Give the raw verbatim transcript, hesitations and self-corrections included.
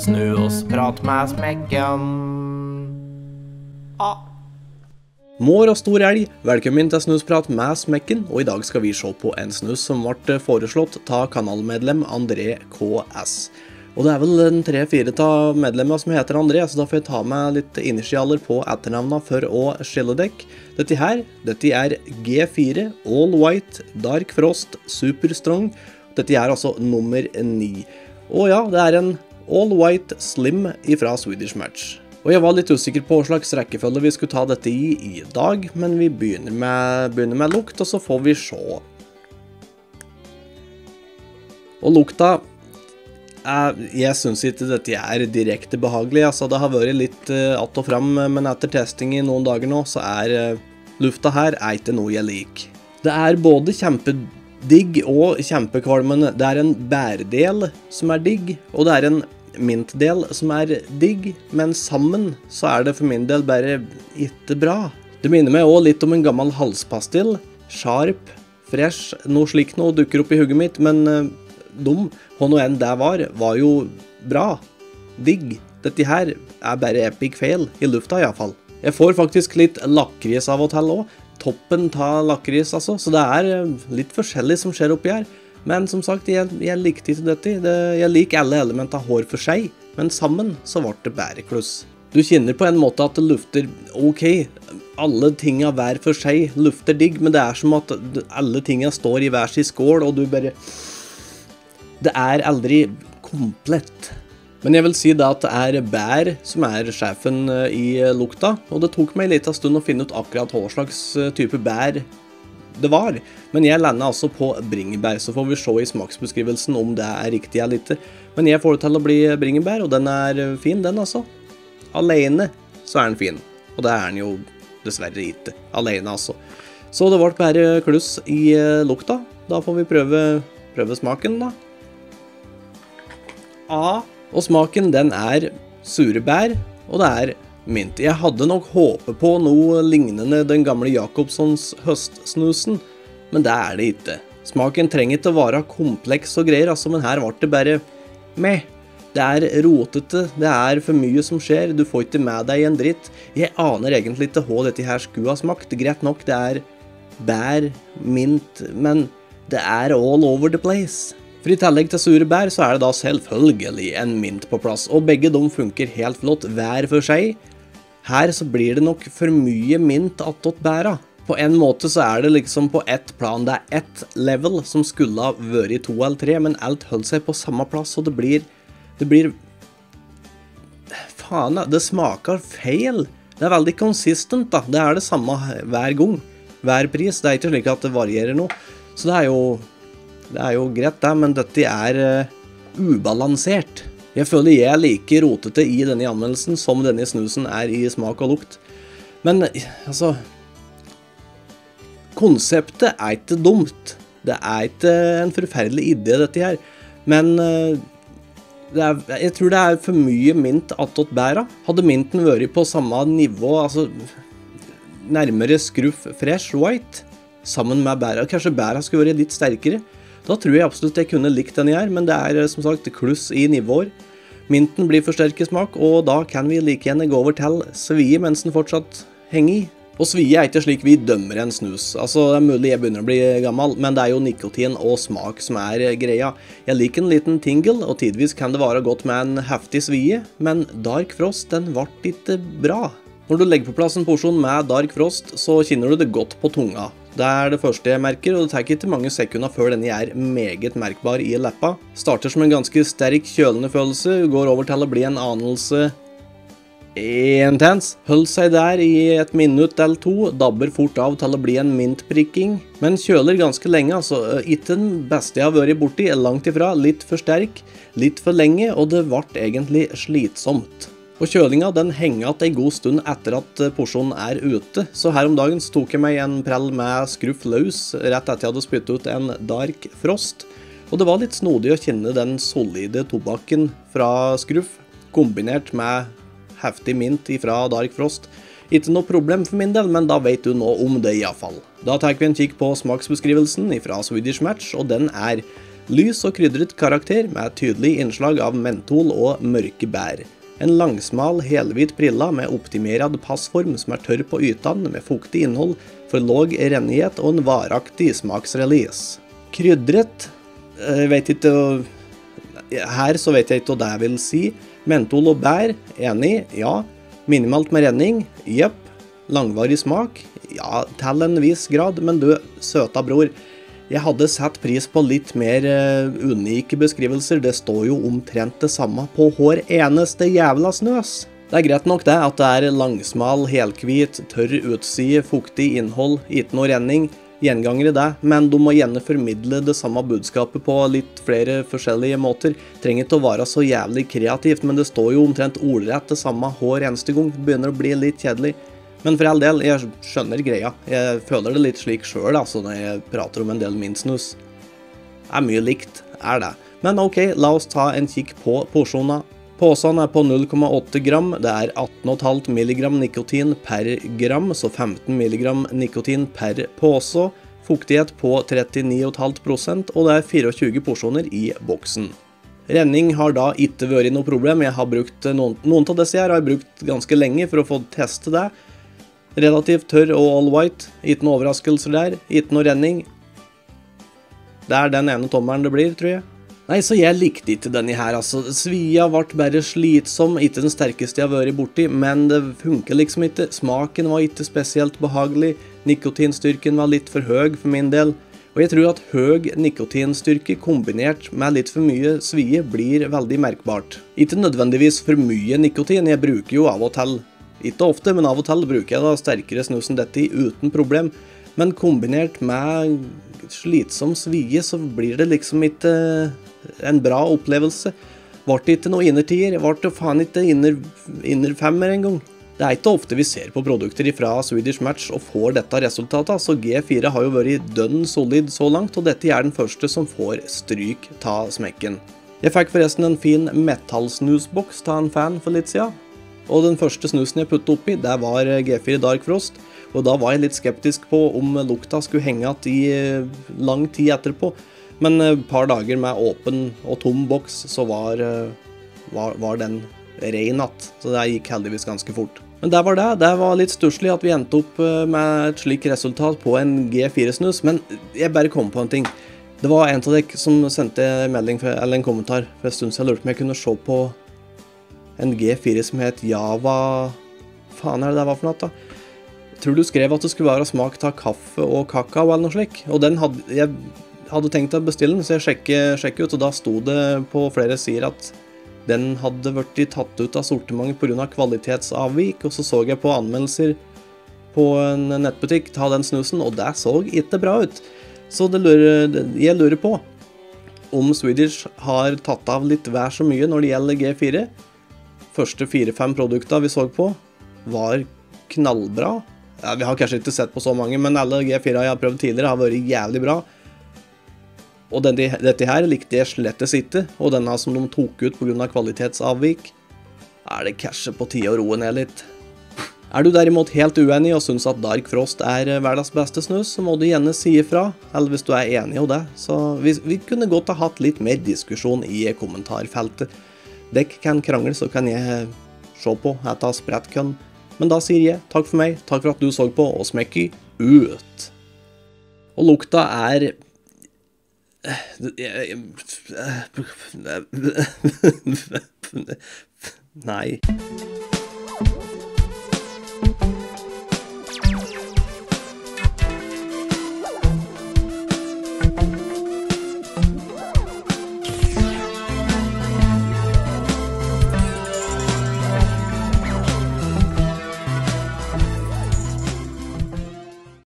Snusprat med smekken. Ah. Mår og stor elg, velkommen til Snusprat med smekken, og i dag skal vi se på en snus som ble foreslått av kanalmedlem André K S. Og det er vel en tre-fire av medlemmene som heter André, så da får jeg ta med litt initialer på etternavnene for å skille dekk. Dette her, dette er G fire, All White, Dark Frost, Super Strong. Dette er altså nummer ni. Og ja, det er en All White Slim ifra Swedish Match. Og jeg var litt usikker på hva slags rekkefølge vi skulle ta dette i i dag, men vi begynner med, begynner med lukt, og så får vi se. Og lukta, jeg, jeg synes ikke dette er direkte behagelig, altså det har vært litt uh, att og fram, men etter testing i noen dager nå, så er uh, lufta her er ikke noe jeg liker. Det er både kjempedigg og kjempekvalmende. Det er en bærdel som er digg, og det er en mintdel som er digg, men sammen så er det for min del bare ikke bra. Det minner meg også litt om en gammel halspastill, sharp, fresh, noe slik noe dukker opp i hugget mitt, men uh, dum, hva nå enn det var, var jo bra, digg. Dette her er bare epic fail, i lufta i hvert fall. Jeg får faktisk litt lakris av og til også, toppen av lakris altså, så det er uh, litt forskjellig som skjer oppi her. Men som sagt, jeg, jeg likte ikke dette. Det, jeg liker alle elementer av hår for seg, men sammen så ble det bærekluss. Du kjenner på en måte at det lufter ok, alle tingene hver for seg lufter digg, men det er som at alle tingene står i hver sin skål, og du bare... Det er aldri komplett. Men jeg vil si da at det er bær som er sjefen i lukta, og det tok meg litt av stund å finne ut akkurat hva slags type bær det var, men jeg lander altså på bringebær, så får vi se i smaksbeskrivelsen om det er riktig eller ikke. Men jeg får det til å bli bringebær, og den er fin, den altså. Alene så er den fin, og det er den jo dessverre ikke. Alene altså. Så det ble bare kluss i lukta. Da får vi prøve, prøve smaken da. A, og smaken den er sure bær, og det er mint. Jeg hadde nok håpet på noe lignende den gamle Jacobsons høstsnusen, men det er det ikke. Smaken trenger ikke å være kompleks og greier, altså, men her var det bare meh. Det er rotete, det er for mye som skjer, du får ikke med deg en dritt. Jeg aner egentlig ikke hva dette her skulle ha smakt. Greit nok, det er bær, mint, men det er all over the place. For i tillegg til sure bær så er det da selvfølgelig en mint på plass, og begge de funker helt flott hver for seg. Her så blir det nok for mye mint attåt bæra. På en måte så er det liksom på ett plan, det er ett level som skulle ha vært i to eller tre, men alt holder seg på samme plass, og det blir, det blir, faen, det smaker feil. Det er veldig konsistent da, det er det samme hver gang, hver pris, det er ikke slik at det varierer noe. Så det er jo, det er jo greit det, men dette er uh, ubalansert. Jeg føler jeg er like rotete i denne anmeldelsen som denne snusen er i smak og lukt. Men, altså, konseptet er ikke dumt. Det er ikke en forferdelig idé dette her. Men, det er, jeg tror det er for mye mint attåt bæra. Hadde minten vært på samme nivå, altså, nærmere skruff fresh white, sammen med bæra, kanskje bæra skulle vært litt sterkere, da tror jeg absolutt jeg kunne likt denne her, men det er som sagt kluss i nivåer. Minten blir forsterket smak, og da kan vi like gjerne gå over til svie mens den fortsatt henger i. Og svie er ikke slik vi dømmer en snus. Altså, det er mulig jeg begynner å bli gammel, men det er jo nikotin og smak som er greia. Jeg liker en liten tingle, og tidvis kan det være godt med en heftig svie, men Dark Frost, den ble ikke bra. Når du legger på plass en porsjon med Dark Frost, så kjenner du det godt på tunga. Det er det første jeg merker, og det tar ikke mange sekunder før denne er meget merkbar i leppa. Starter som en ganske sterk kjølende følelse, går over til å bli en anelse intens. Hold seg der i et minutt eller to, dabber fort av til å bli en mintprikking, men kjøler ganske lenge, altså ikke den beste jeg har vært borti, langt ifra, litt for sterk, litt for lenge, og det ble egentlig slitsomt. Og kjølinga den henger at en god stund etter at porsjonen er ute, så her om dagen så tok jeg meg en prell med skruff løs rett etter jeg hadde spyttet ut en Dark Frost. Og det var litt snodig å kjenne den solide tobakken fra skruff, kombinert med heftig mint fra Dark Frost. Ikke noe problem for min del, men da vet du nå om det i hvert fall. Da tar vi en kikk på smaksbeskrivelsen fra Swedish Match, og den er Lys og krydret karakter med tydelig innslag av mentol og mørke bær. En langsmal, helhvit prilla med optimerad passform som er tørr på ytan med fuktig innhold for låg rennighet og en varaktig smaksrelease. Krydret, jeg vet ikke, her så vet jeg ikke hva det vil si. Mentol og bær, enig, ja. Minimalt med renning, jepp. Langvarig smak, ja, til en viss grad, men du, søta bror, jeg hadde satt pris på litt mer uh, unike beskrivelser. Det står jo omtrent det samme på hver eneste jævla snøs. Det er greit nok det at det er langsmal, helkvit, tørr utside, fuktig innhold, ikke noe renning, gjengangere det, men de må gjerne formidle det samme budskapet på litt flere forskjellige måter. Trenger ikke å være så jævlig kreativt, men det står jo omtrent ordrett det samme hver eneste gang. Det begynner å bli litt kjedelig. Men for all del, jeg skjønner greia. Jeg føler det litt slik selv, altså, når jeg prater om en del min snus. Det er mye likt, er det. Men ok, la oss ta en kikk på porsjonen. Påsen er på null komma åtte gram, det er atten komma fem milligram nikotin per gram, så femten milligram nikotin per påse. Fuktighet på trettini komma fem prosent, og det er tjuefire porsjoner i boksen. Renning har da ikke vært noe problem. Jeg har brukt noen, noen av disse her har jeg brukt ganske lenge for å få teste det. Relativt tørr og all white, ikke noe overraskelser der, ikke noe renning. Det er den ene tommeren det blir, tror jeg. Nei, så jeg likte ikke denne her, altså. Svia ble bare slitsom, ikke den sterkeste jeg har vært borti, men det funker liksom ikke. Smaken var ikke spesielt behagelig, nikotinstyrken var litt for høy for min del. Og jeg tror at høy nikotinstyrke kombinert med litt for mye svie blir veldig merkbart. Ikke nødvendigvis for mye nikotin, jeg bruker jo av og til. Ikke ofte, men av og til bruker jeg da sterkere snus enn dette uten problem. Men kombinert med slitsom svie, så blir det liksom ikke en bra opplevelse. Vart det ikke noe innertier, vart det faen ikke inner, inner femmer en gang. Det er ikke ofte vi ser på produkter fra Swedish Match og får dette resultatet, så G fire har jo vært dønn solid så langt, og dette er den første som får stryk ta smekken. Jeg fikk forresten en fin metallsnusboks ta en fan for litt siden. Og den første snusen jeg puttet oppi, det var G fire Dark Frost, og da var jeg litt skeptisk på om lukta skulle henge att i lang tid etterpå. Men et par dager med åpen og tom boks, så var, var, var den ren att, så det gikk heldigvis ganske fort. Men det var det, det var litt stusslig at vi endte opp med et slik resultat på en G fire snus, men jeg bare kom på en ting. Det var en av dere som sendte en melding, eller en kommentar, for en stund siden jeg lurte om jeg kunne se på en G fire som het Java... Faen er det det var for noe da? Jeg tror du skrev at det skulle være smak av kaffe og kakao eller noe slik. Og den hadde... Jeg hadde tenkt å bestille den, så jeg sjekket, sjekket ut, og da stod det på flere sider at den hadde vært tatt ut av sortimentet på grunn av kvalitetsavvik, og så så jeg på anmeldelser på en nettbutikk ta den snusen, og det så ikke bra ut. Så det lurer, jeg lurer på om Swedish har tatt av litt hver så mye når det gjelder G fire. Første fire-fem produkter vi så på var knallbra. Ja, vi har kanskje ikke sett på så mange, men alle G fire jeg har prøvd tidligere har vært jævlig bra. Og denne, dette her likte jeg slettes ikke, og denne som de tok ut på grunn av kvalitetsavvik, er det kanskje på tide å roe ned litt. Er du derimot helt uenig og synes at Dark Frost er verdens beste snus, så må du gjerne si ifra, eller hvis du er enig i det. Så vi, vi kunne godt ha hatt litt mer diskusjon i kommentarfeltet. Dekk kan krangle, så kan jeg se på etter sprettkønn. Men da sier jeg takk for meg, takk for at du så på, og smekker ut. Og lukta er... Nei.